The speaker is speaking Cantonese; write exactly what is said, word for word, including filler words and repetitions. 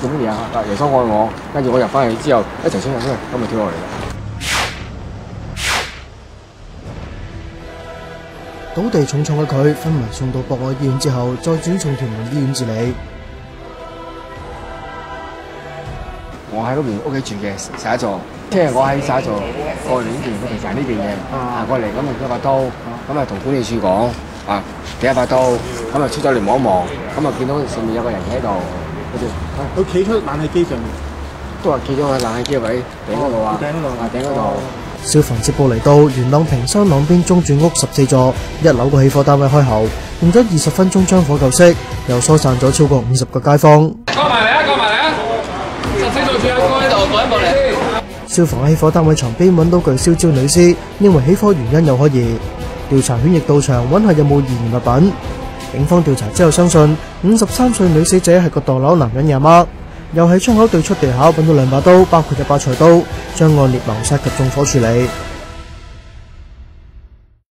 做乜嘢啊？啊，耶穌愛我，跟住我入翻去之後一齊衝入去，咁咪跳落嚟啦。 倒地重創嘅佢，昏迷送到博愛醫院之後，再轉送屯門醫院治理。 我喺嗰邊屋企住嘅十一座，即係我喺十一座過嚟呢邊，我平時喺呢邊嘅，行過嚟咁啊攞把刀，咁啊同管理處講啊，俾一把刀，咁啊出咗嚟望一望，咁啊見到上面有個人企喺度，佢哋佢企出冷氣機上面， 都話企咗喺冷氣機位頂嗰度啊， 頂嗰度啊頂嗰度。 消防接報嚟到，元朗屏山朗邊中轉屋十四座一樓個起火單位開喉，用咗二十分鐘將火救熄，又疏散咗超過五十個街坊。 過埋嚟啊！過埋嚟啊！十四座住喺嗰度，過一過嚟。 消防喺起火單位床邊揾到具燒焦女屍，認為起火原因有可疑，調查犬亦到場揾下有冇易燃物品。警方調查之後相信，五十三歲女死者係個墮樓男人嘅阿媽，又喺窗口對出地下揾到兩把刀，包括一把菜刀，將案列謀殺及縱火處理。